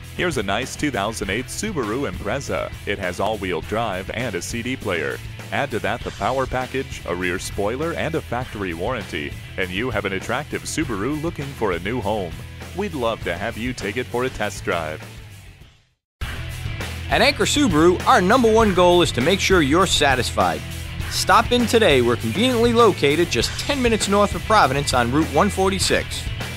Here's a nice 2008 Subaru Impreza. It has all-wheel drive and a CD player. Add to that the power package, a rear spoiler, and a factory warranty, and you have an attractive Subaru looking for a new home. We'd love to have you take it for a test drive. At Anchor Subaru, our #1 goal is to make sure you're satisfied. Stop in today. We're conveniently located just 10 minutes north of Providence on Route 146.